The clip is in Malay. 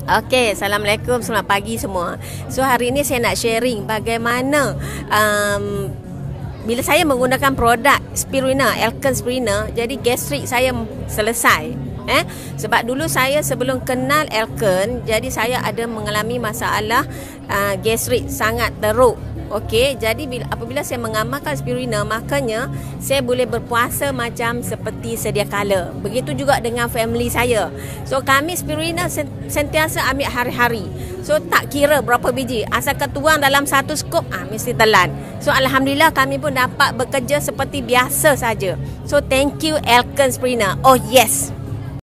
Okey, Assalamualaikum, selamat pagi semua. So hari ini saya nak sharing bagaimana bila saya menggunakan produk Spirulina, Elkan Spirulina, jadi gastrik saya selesai. Sebab dulu saya sebelum kenal Elkan, jadi saya ada mengalami masalah gastrik sangat teruk. Okey, jadi apabila saya mengamalkan Spirulina, makanya saya boleh berpuasa macam seperti sedia kala. Begitu juga dengan family saya. So kami Spirulina sentiasa ambil hari-hari. So tak kira berapa biji, asalkan tuang dalam satu skop mesti telan. So alhamdulillah kami pun dapat bekerja seperti biasa saja. So thank you Elkan Spirulina. Oh yes.